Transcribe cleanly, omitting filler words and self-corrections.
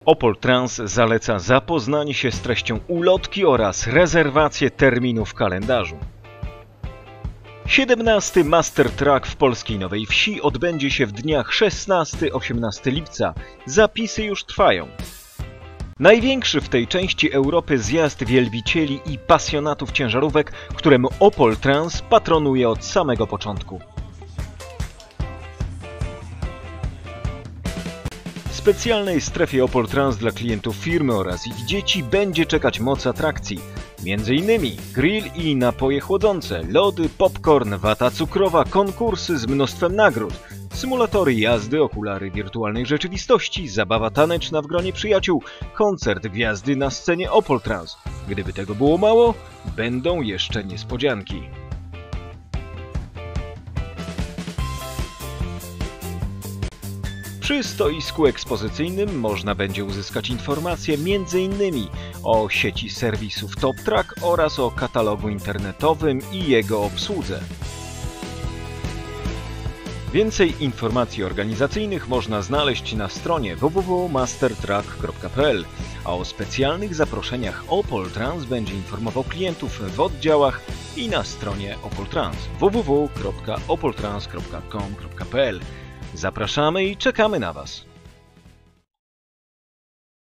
Opol Trans zaleca zapoznanie się z treścią ulotki oraz rezerwację terminu w kalendarzu. 17. Master Track w polskiej Nowej Wsi odbędzie się w dniach 16-18 lipca. Zapisy już trwają. Największy w tej części Europy zjazd wielbicieli i pasjonatów ciężarówek, któremu Opol Trans patronuje od samego początku. W specjalnej strefie Opol Trans dla klientów firmy oraz ich dzieci będzie czekać moc atrakcji. M.in. grill i napoje chłodzące, lody, popcorn, wata cukrowa, konkursy z mnóstwem nagród, symulatory jazdy, okulary wirtualnej rzeczywistości, zabawa taneczna w gronie przyjaciół, koncert gwiazdy na scenie Opol Trans. Gdyby tego było mało, będą jeszcze niespodzianki. Przy stoisku ekspozycyjnym można będzie uzyskać informacje m.in. o sieci serwisów Top Track oraz o katalogu internetowym i jego obsłudze. Więcej informacji organizacyjnych można znaleźć na stronie www.mastertrack.pl, a o specjalnych zaproszeniach Opol Trans będzie informował klientów w oddziałach i na stronie Opol Trans www.opoltrans.com.pl. Zapraszamy i czekamy na Was.